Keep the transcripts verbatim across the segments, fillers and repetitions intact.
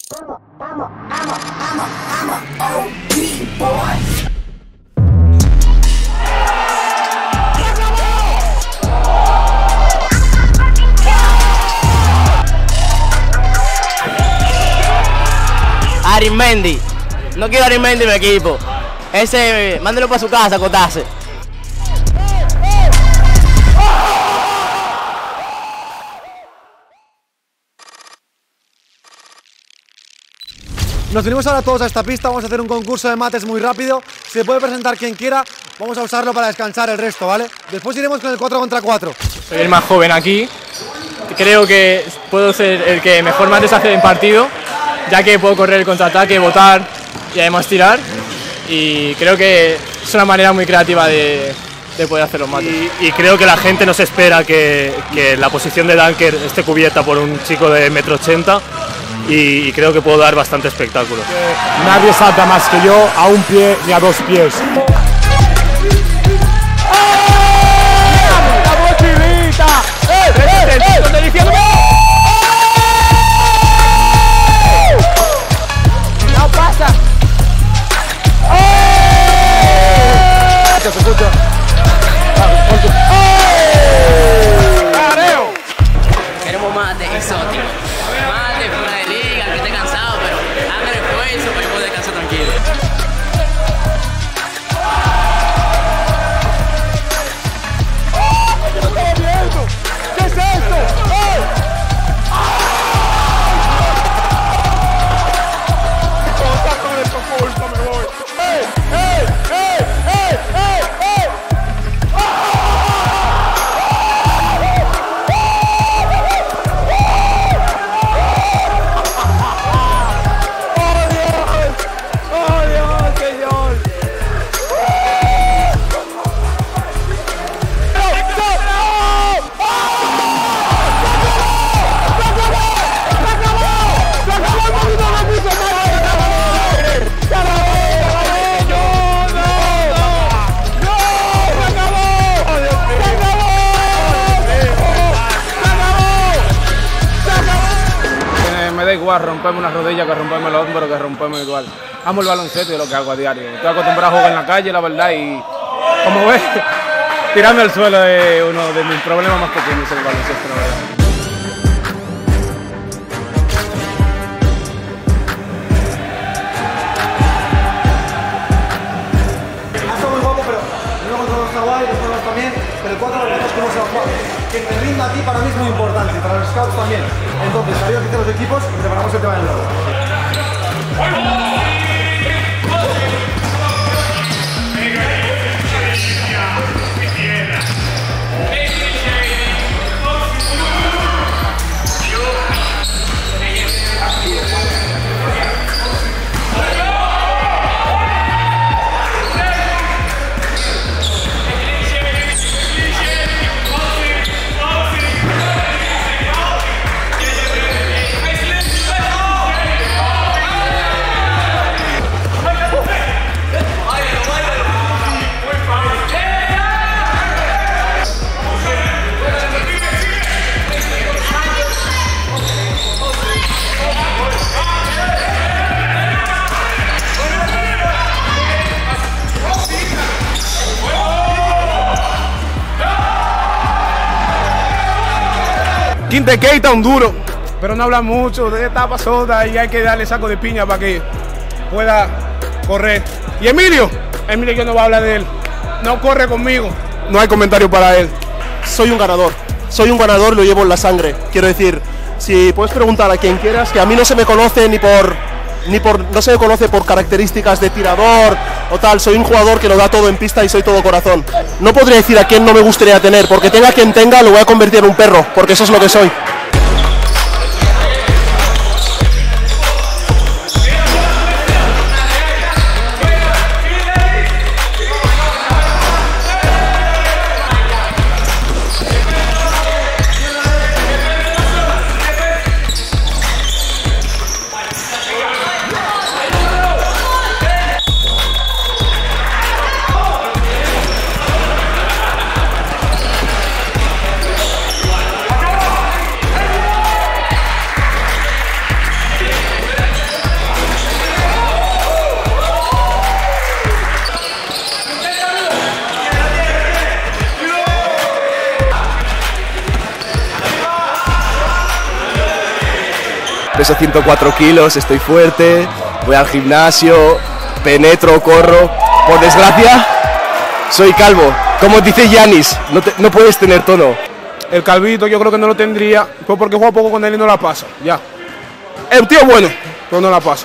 Arizmendi, no quiero Arizmendi en mi equipo. Ese, mándelo para su casa a acotarse. Nos venimos ahora todos a esta pista, vamos a hacer un concurso de mates muy rápido. Se puede presentar quien quiera, vamos a usarlo para descansar el resto, ¿vale? Después iremos con el cuatro contra cuatro. Soy el más joven aquí, creo que puedo ser el que mejor mates hace en partido, ya que puedo correr el contraataque, botar y además tirar. Y creo que es una manera muy creativa de, de poder hacer los mates. Y, y creo que la gente nos espera que, que la posición de Dunker esté cubierta por un chico de metro ochenta. Y, y creo que puedo dar bastante espectáculo. Nadie salta más que yo a un pie ni a dos pies. ¡La mochilita! ¡Eh, eh, eh! ¿Dónde diciendo? ¡No pasa! Se escucha. Queremos mate exótico. Mate fuera de liga, que esté cansado, pero haga el esfuerzo para que pueda descansar tranquilo. ¿Qué es esto? ¡Eh! Sácame de tu culpa, me voy. ¡Eh! ¡Eh! ¡Eh! ¡Eh! ¡Eh! ¡Eh! Me da igual romperme una rodilla que romperme el hombro, que romperme igual. Amo el baloncesto y lo que hago a diario. Estoy acostumbrado a jugar en la calle, la verdad, y como ves, tirarme al suelo es uno de mis problemas más pequeños en el baloncesto, la verdad. Está muy guapo, pero luego todo está guay, los juegos también, pero el cuatro veremos cómo se va a jugar. Que te rinda a ti para mí es muy importante, y para los scouts también. Entonces, sabido que los equipos y preparamos el tema del lado. Quinte Keita, un duro, pero no habla mucho de etapa soda y hay que darle saco de piña para que pueda correr. Y Emilio, Emilio yo no voy a hablar de él, no corre conmigo, no hay comentario para él. Soy un ganador, soy un ganador, lo llevo en la sangre. Quiero decir, si puedes preguntar a quien quieras, que a mí no se me conoce ni por, ni por, no se me conoce por características de tirador o tal. Soy un jugador que lo da todo en pista y soy todo corazón. No podría decir a quién no me gustaría tener, porque tenga quien tenga, lo voy a convertir en un perro, porque eso es lo que soy. peso ciento cuatro kilos, estoy fuerte, voy al gimnasio, penetro, corro. Por desgracia, soy calvo. Como dice Giannis, no, te, no puedes tener tono. El calvito yo creo que no lo tendría, pues porque juega poco con él y no la pasa, ya. Es un tío bueno, pero no la pasa.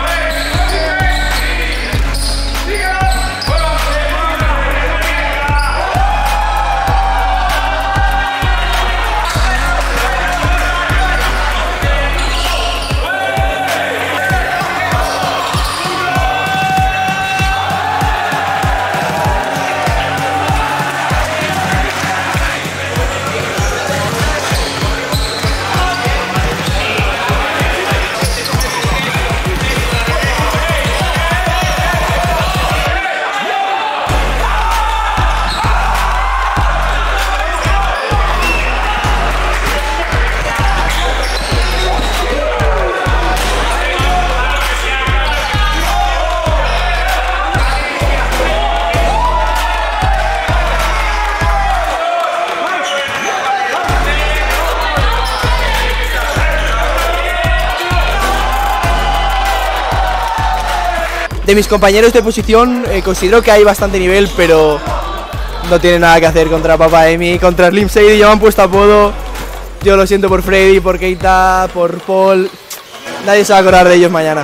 De mis compañeros de posición eh, considero que hay bastante nivel, pero no tiene nada que hacer contra Papa Emi, contra Slim Shady. Ya me han puesto apodo. Yo lo siento por Freddy, por Keita, por Paul. Nadie se va a acordar de ellos mañana.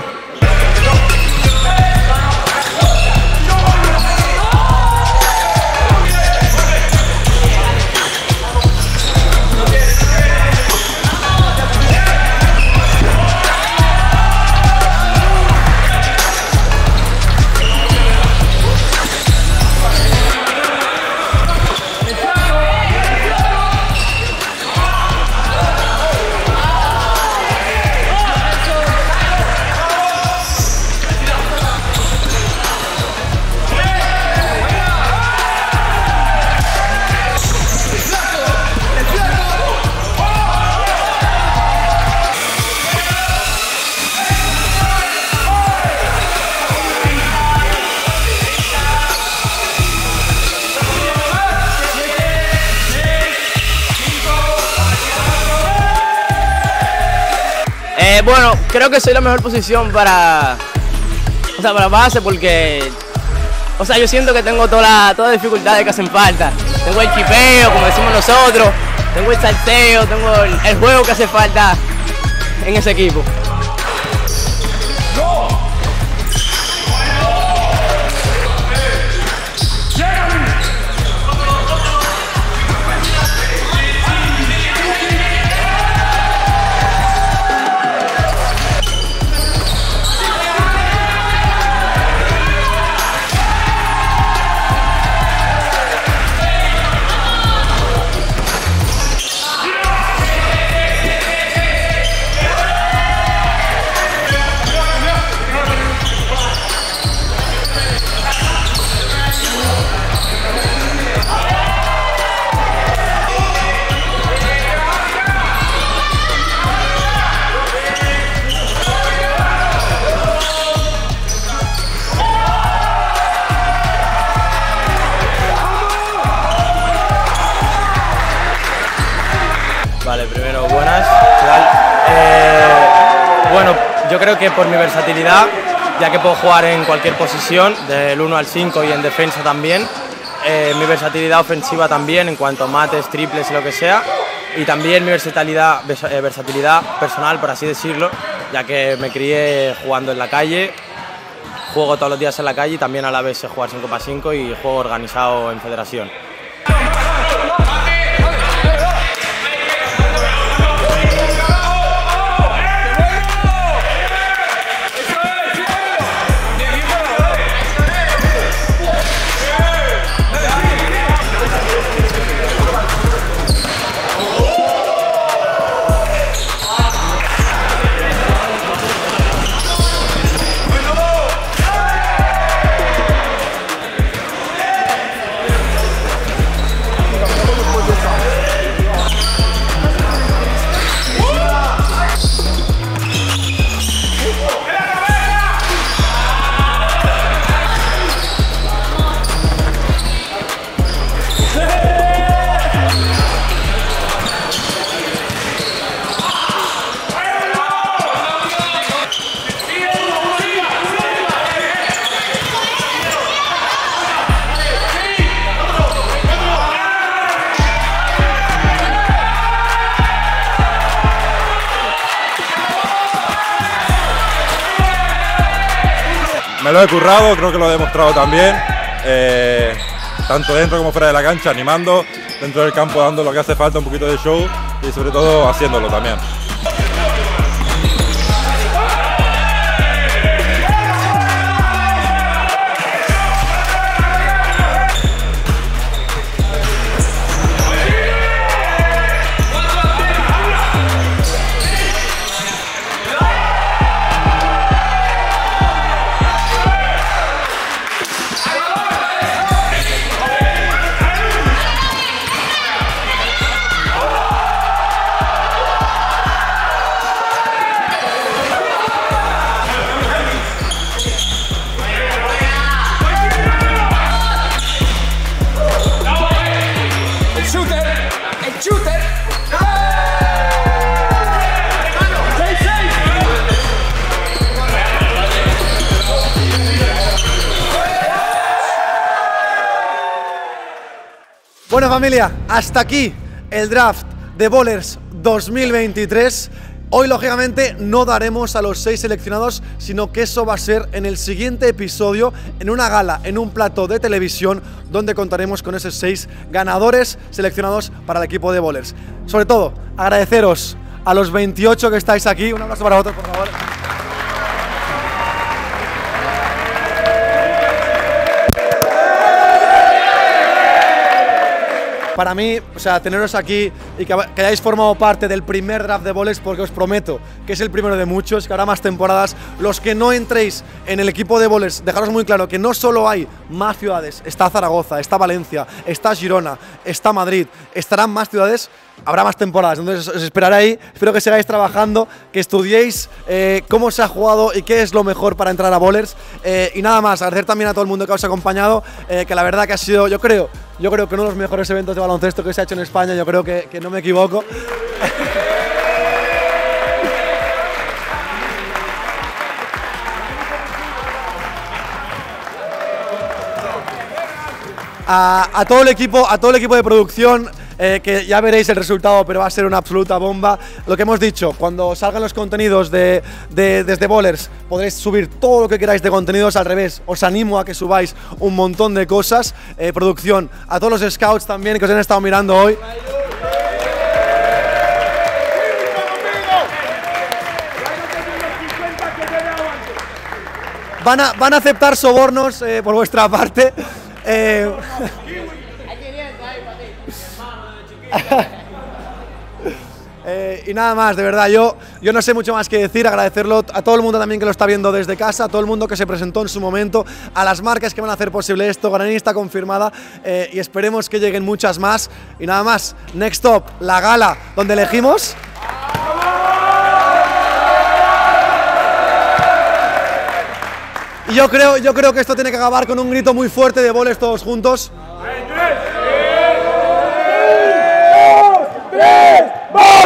Eh, bueno, creo que soy la mejor posición para, o sea, para base porque, o sea, yo siento que tengo todas las todas las dificultades que hacen falta. Tengo el chipeo, como decimos nosotros, tengo el salteo, tengo el, el juego que hace falta en ese equipo. Vale, primero, buenas. ¿Qué tal? Eh, bueno, yo creo que por mi versatilidad, ya que puedo jugar en cualquier posición, del uno al cinco y en defensa también, eh, mi versatilidad ofensiva también, en cuanto a mates, triples y lo que sea, y también mi versatilidad, eh, versatilidad personal, por así decirlo, ya que me crié jugando en la calle, juego todos los días en la calle y también a la vez sé jugar cinco para cinco y juego organizado en federación. me lo he currado, creo que lo he demostrado también, eh, tanto dentro como fuera de la cancha, animando, dentro del campo dando lo que hace falta, un poquito de show y sobre todo haciéndolo también. Bueno familia, hasta aquí el draft de Bowlers dos mil veintitrés. Hoy lógicamente no daremos a los seis seleccionados, sino que eso va a ser en el siguiente episodio, en una gala, en un plató de televisión, donde contaremos con esos seis ganadores seleccionados para el equipo de Bowlers. Sobre todo, agradeceros a los veintiocho que estáis aquí. Un abrazo para vosotros, por favor. Para mí, o sea, teneros aquí y que, que hayáis formado parte del primer draft de Bowlers, porque os prometo que es el primero de muchos, que habrá más temporadas. Los que no entréis en el equipo de Bowlers, dejaros muy claro que no solo hay más ciudades, está Zaragoza, está Valencia, está Girona, está Madrid, estarán más ciudades, habrá más temporadas, entonces os esperaré ahí. Espero que sigáis trabajando, que estudiéis eh, cómo se ha jugado y qué es lo mejor para entrar a Bowlers. Eh, y nada más, agradecer también a todo el mundo que os ha acompañado, eh, que la verdad que ha sido, yo creo, yo creo que uno de los mejores eventos de baloncesto que se ha hecho en España, yo creo que, que no me equivoco. A, a todo el equipo, a todo el equipo de producción, eh, que ya veréis el resultado, pero va a ser una absoluta bomba. Lo que hemos dicho, cuando salgan los contenidos de, de, desde Bowlers, podréis subir todo lo que queráis de contenidos. Al revés, os animo a que subáis un montón de cosas. Eh, producción, a todos los scouts también que os han estado mirando hoy. Van a, van a aceptar sobornos eh, por vuestra parte. Eh, eh, y nada más, de verdad, yo, yo no sé mucho más que decir. Agradecerlo a todo el mundo también que lo está viendo desde casa, a todo el mundo que se presentó en su momento, a las marcas que van a hacer posible esto. Granini confirmada, eh, y esperemos que lleguen muchas más. Y nada más, next up, la gala donde elegimos. Y yo creo, yo creo que esto tiene que acabar con un grito muy fuerte de Bowlers todos juntos. ¡tres, dos, tres,